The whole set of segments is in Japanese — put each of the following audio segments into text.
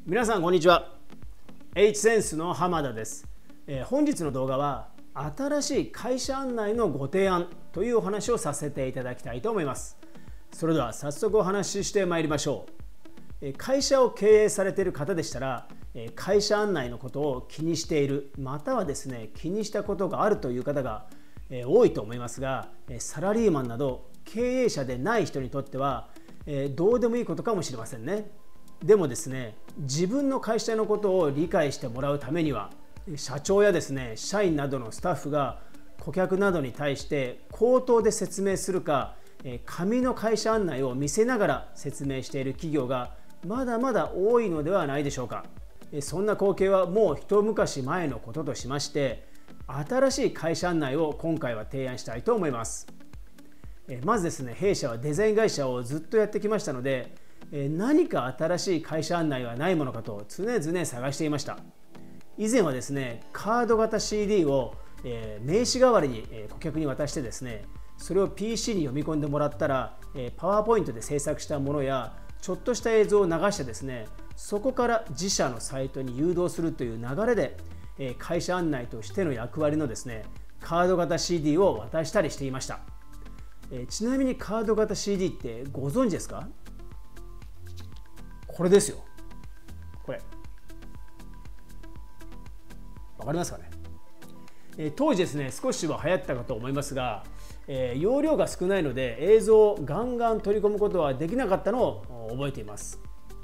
皆さんこんにちは。 H センスの浜田です。本日の動画は新しい会社案内のご提案というお話をさせていただきたいと思います。それでは早速お話ししてまいりましょう。会社を経営されている方でしたら、会社案内のことを気にしている、またはですね気にしたことがあるという方が多いと思いますが、サラリーマンなど経営者でない人にとってはどうでもいいことかもしれませんね。でもですね、自分の会社のことを理解してもらうためには、社長やですね社員などのスタッフが顧客などに対して口頭で説明するか、紙の会社案内を見せながら説明している企業がまだまだ多いのではないでしょうか。そんな光景はもう一昔前のこととしまして、新しい会社案内を今回は提案したいと思います。まずですね、弊社はデザイン会社をずっとやってきましたので、何か新しい会社案内はないものかと常々探していました。以前はですね、カード型 CD を名刺代わりに顧客に渡してですね、それを PC に読み込んでもらったら、パワーポイントで制作したものやちょっとした映像を流してですね、そこから自社のサイトに誘導するという流れで、会社案内としての役割のですね、カード型 CD を渡したりしていました。ちなみにカード型 CD ってご存知ですか？これですよ。これわかりますかね。当時ですね少しは流行ったかと思いますが、容量が少ないので映像をガンガン取り込むことはできなかったのを覚えています。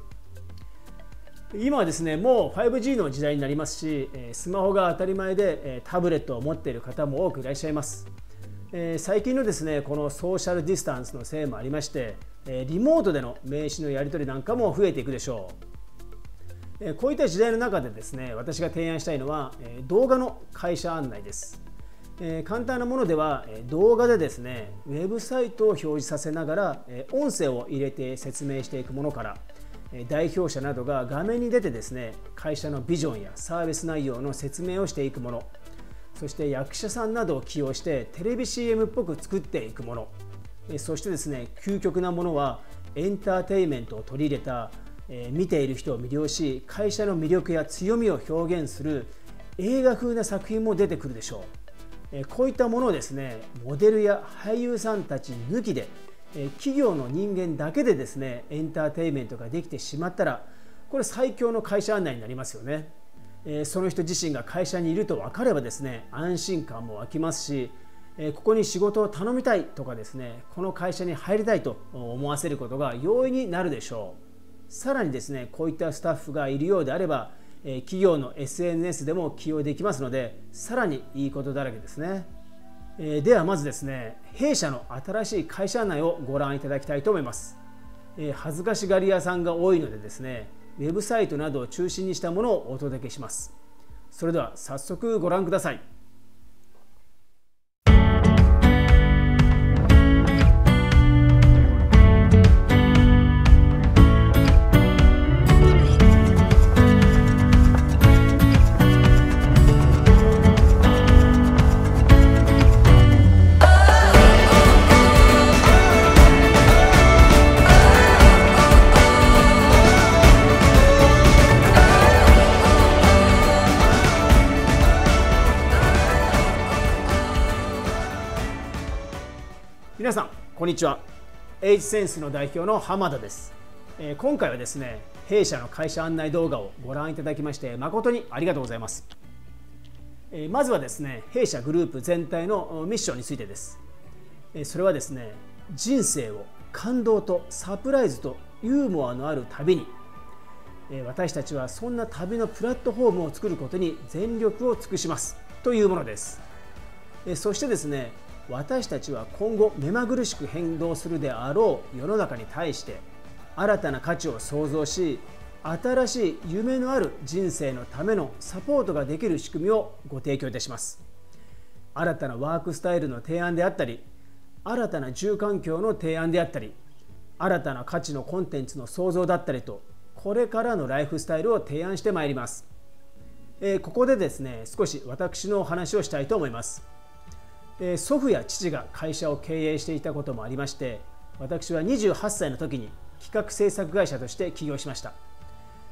今はですねもう 5G の時代になりますし、スマホが当たり前でタブレットを持っている方も多くいらっしゃいます。最近のですねこのソーシャルディスタンスのせいもありまして、リモートでの名刺のやり取りなんかも増えていくでしょう。こういった時代の中でですね、私が提案したいのは動画の会社案内です。簡単なものでは動画でですねウェブサイトを表示させながら音声を入れて説明していくものから、代表者などが画面に出てですね会社のビジョンやサービス内容の説明をしていくもの、そして役者さんなどを起用してテレビ CM っぽく作っていくもの、そしてですね究極なものはエンターテインメントを取り入れた、見ている人を魅了し会社の魅力や強みを表現する映画風な作品も出てくるでしょう。こういったものをですねモデルや俳優さんたち抜きで、企業の人間だけでですねエンターテインメントができてしまったら、これ最強の会社案内になりますよね。その人自身が会社にいると分かればですね安心感も湧きますし、ここに仕事を頼みたいとかですねこの会社に入りたいと思わせることが容易になるでしょう。さらにですねこういったスタッフがいるようであれば、企業の SNS でも起用できますので、さらにいいことだらけですね。ではまずですね弊社の新しい会社案内をご覧いただきたいと思います。恥ずかしがり屋さんが多いのでですねウェブサイトなどを中心にしたものをお届けします。それでは早速ご覧ください。皆さんこんにちは。 H センスの代表の浜田です。今回はですね弊社の会社案内動画をご覧いただきまして誠にありがとうございます。まずはですね弊社グループ全体のミッションについてです。それはですね人生を感動とサプライズとユーモアのある旅に、私たちはそんな旅のプラットフォームを作ることに全力を尽くしますというものです。そしてですね私たちは今後目まぐるしく変動するであろう世の中に対して新たな価値を創造し、新しい夢のある人生のためのサポートができる仕組みをご提供いたします。新たなワークスタイルの提案であったり、新たな住環境の提案であったり、新たな価値のコンテンツの創造だったりと、これからのライフスタイルを提案してまいります。ここでですね少し私のお話をしたいと思います。祖父や父が会社を経営していたこともありまして、私は28歳の時に企画制作会社として起業しました。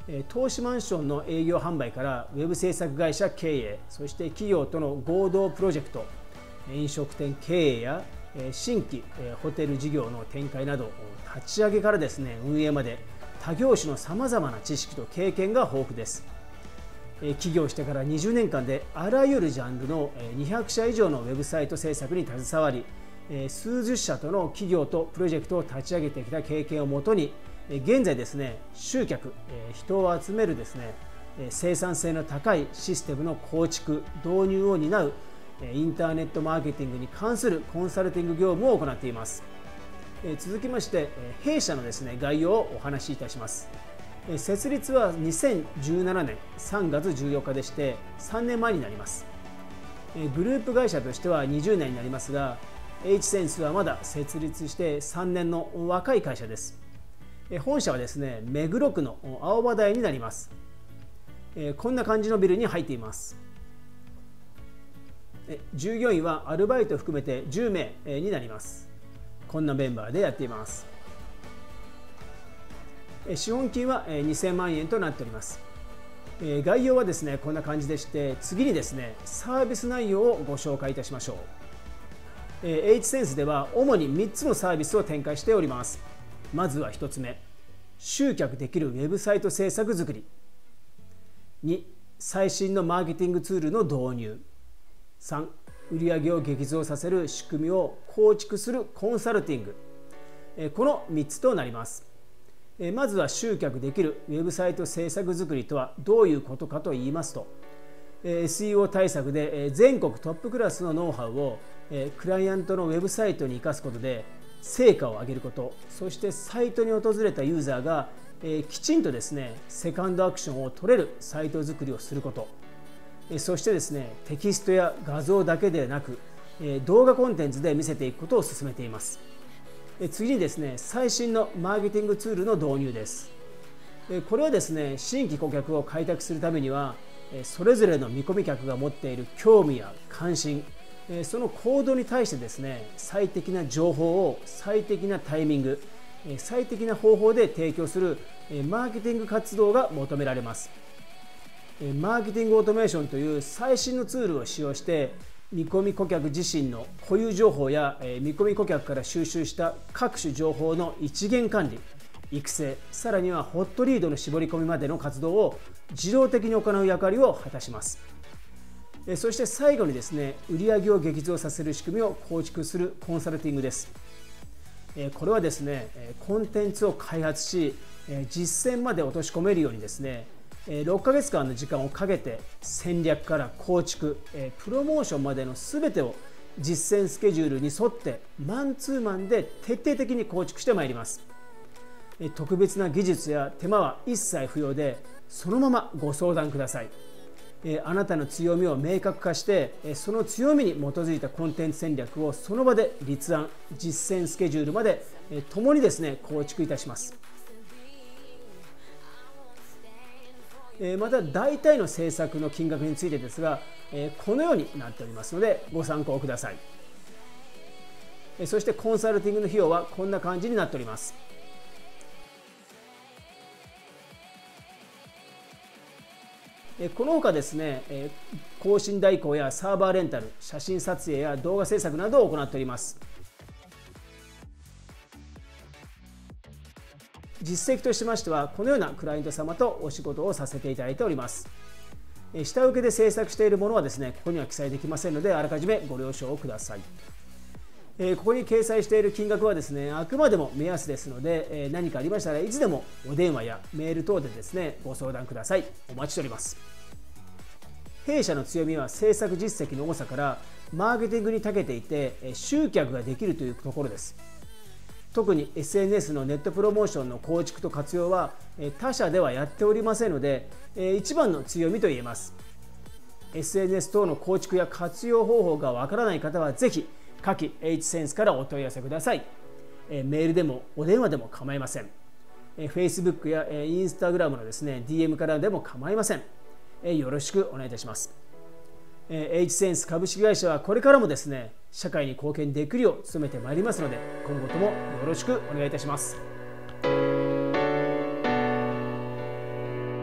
投資マンションの営業販売からウェブ制作会社経営、そして企業との合同プロジェクト、飲食店経営や新規ホテル事業の展開など、立ち上げからですね、運営まで他業種のさまざまな知識と経験が豊富です。起業してから20年間であらゆるジャンルの200社以上のウェブサイト制作に携わり、数十社との企業とプロジェクトを立ち上げてきた経験をもとに、現在ですね、集客、人を集めるですね、生産性の高いシステムの構築・導入を担うインターネットマーケティングに関するコンサルティング業務を行っています。続きまして弊社のですね、概要をお話しいたします。設立は2017年3月14日でして3年前になります。グループ会社としては20年になりますが、Hセンスはまだ設立して3年の若い会社です。本社はですね、目黒区の青葉台になります。こんな感じのビルに入っています。従業員はアルバイト含めて10名になります。こんなメンバーでやっています。資本金は2000万円となっております。概要はですね、こんな感じでして、次にですね、サービス内容をご紹介いたしましょう。Hセンスでは主に3つのサービスを展開しております。まずは1つ目、集客できるウェブサイト制作作り。2、最新のマーケティングツールの導入。3、売上を激増させる仕組みを構築するコンサルティング。この3つとなります。まずは集客できるウェブサイト制作作りとはどういうことかと言いますと、SEO 対策で全国トップクラスのノウハウをクライアントのウェブサイトに生かすことで成果を上げること、そしてサイトに訪れたユーザーがきちんとですね、セカンドアクションを取れるサイト作りをすること、そしてですね、テキストや画像だけでなく動画コンテンツで見せていくことを進めています。次にですね、最新のマーケティングツールの導入です。これはですね、新規顧客を開拓するためにはそれぞれの見込み客が持っている興味や関心、その行動に対してですね、最適な情報を最適なタイミング、最適な方法で提供するマーケティング活動が求められます。マーケティングオートメーションという最新のツールを使用して見込み顧客自身の固有情報や見込み顧客から収集した各種情報の一元管理、育成、さらにはホットリードの絞り込みまでの活動を自動的に行う役割を果たします。そして最後にですね、売上を激増させる仕組みを構築するコンサルティングです。これはですね、コンテンツを開発し実践まで落とし込めるようにですね、6ヶ月間の時間をかけて戦略から構築、プロモーションまでの全てを実践スケジュールに沿ってマンツーマンで徹底的に構築してまいります。特別な技術や手間は一切不要で、そのままご相談ください。あなたの強みを明確化してその強みに基づいたコンテンツ戦略をその場で立案、実践スケジュールまで共にですね、構築いたします。また大体の制作の金額についてですが、このようになっておりますのでご参考ください。そしてコンサルティングの費用はこんな感じになっております。この他ですね、更新代行やサーバーレンタル、写真撮影や動画制作などを行っております。実績としましては、このようなクライアント様とお仕事をさせていただいております。下請けで制作しているものはですね、ここには記載できませんので、あらかじめご了承ください。ここに掲載している金額はですね、あくまでも目安ですので、何かありましたらいつでもお電話やメール等でですね、ご相談ください。お待ちしております。弊社の強みは制作実績の多さからマーケティングに長けていて集客ができるというところです。特に SNS のネットプロモーションの構築と活用は他社ではやっておりませんので、一番の強みと言えます。 SNS 等の構築や活用方法がわからない方はぜひ下記 H センスからお問い合わせください。メールでもお電話でも構いません。Facebook や Instagram のですね DM からでも構いません。よろしくお願いいたします。H センス株式会社はこれからもですね、社会に貢献できるよう努めてまいりますので、今後ともよろしくお願いいたします。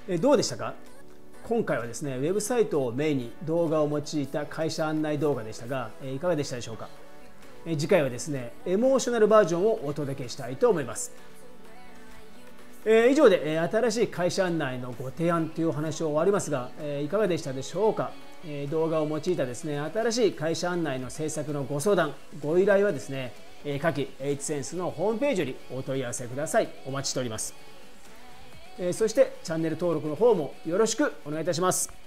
どうでしたか？今回はですね、ウェブサイトをメインに動画を用いた会社案内動画でしたが、いかがでしたでしょうか？次回はですね、エモーショナルバージョンをお届けしたいと思います。以上で新しい会社案内のご提案というお話を終わりますが、いかがでしたでしょうか？動画を用いたですね、新しい会社案内の制作のご相談、ご依頼はですね、下記 H-Sense のホームページよりお問い合わせください。お待ちしております。そしてチャンネル登録の方もよろしくお願いいたします。